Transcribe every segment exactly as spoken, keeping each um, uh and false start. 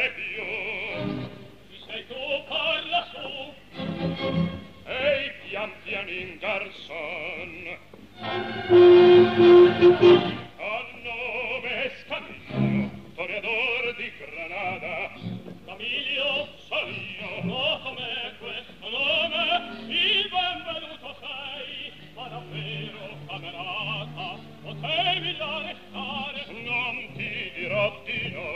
parlare più. Chi sei tu, parla su. Ehi, pian pianin, garçon. A nome Scamillo, toreador di Granada. Scamillo sono io. Oh, com'è questo nome? Il benvenuto sei. Ma davvero, camerata, potevi l'arrestare? Non ti dirò di no.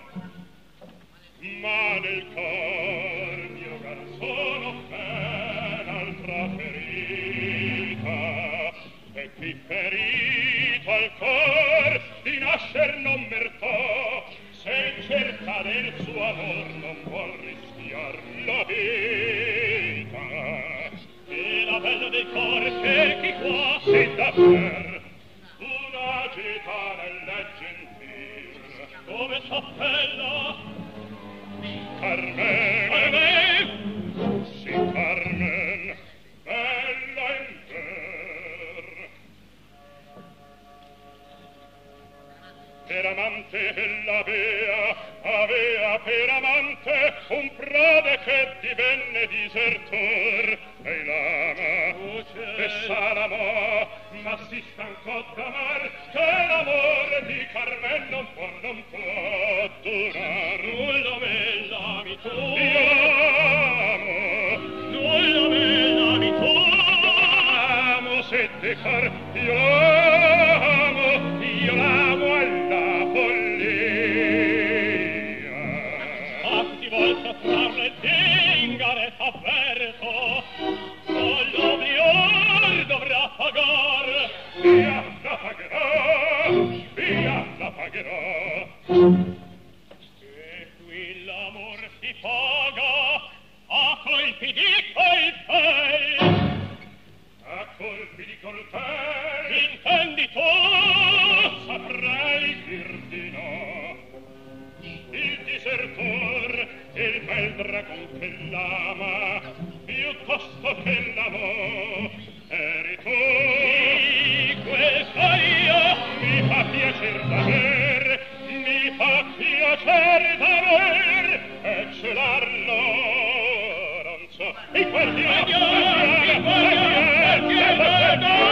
Ma nel cor mio garçon ho ben altra ferita. E qui ferito al cor di nascer non mertò, se in cerca del suo amor non vuol rischiar la vita. E la bella del cor cerchi qua, sì davver, una gitana gentil, come s'appella? Carmen, Carmen, sì Carmen, bella in ver. Per amante la Bea avea per amante un prode che divenne disertor, e l'ama e s'anamò, ma si stancò d'amar che l'amore di Carmen non può, non può durar. Nulla me l'ami tu, io l'amo, nulla me l'ami tu, amo se te cor, io l'amo, io l'amo alla follia. Ah, ti vuol sottrarre il zingare avverto, con l'oblior dovrà pagar. Via la pagherò, via la pagherò. E qui l'amor si paga a colpi di coltelli. A colpi di coltelli. Intendi tu? Saprei dir di no. Il disertor e il bel dragon che l'ama, piuttosto che l'amor, eri tu. Sì, quel io mi fa piacer d'aver, mi fa piacer d'aver, e celar l'oranzo. E guardiamo, guardiamo, guardiamo, guardiamo,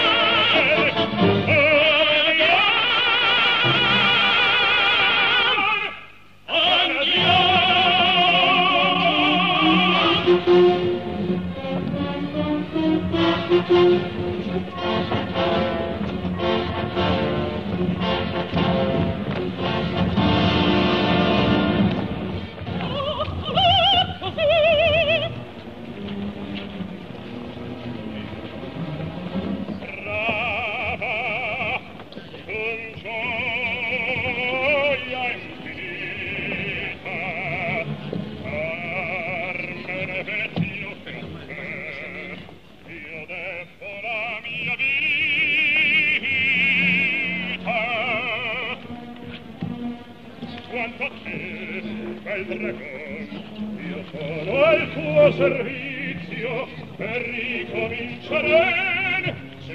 io sono al tuo servizio per ricominciare, se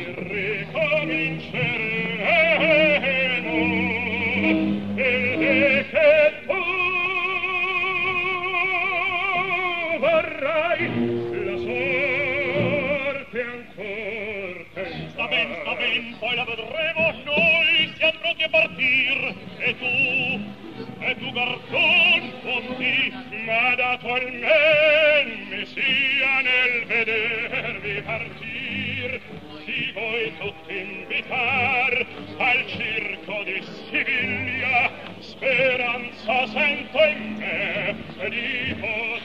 ricominceremo, e che tu vorrai la sorte ancor tentar. Sta ben, sta ben, poi la vedremo, noi siamo pronti a partir, e tu... E tu garçon conti, ma dato al men mi sia nel vedervi partir, si voi tutti invitar al circo di Siviglia, speranza sento in me di poter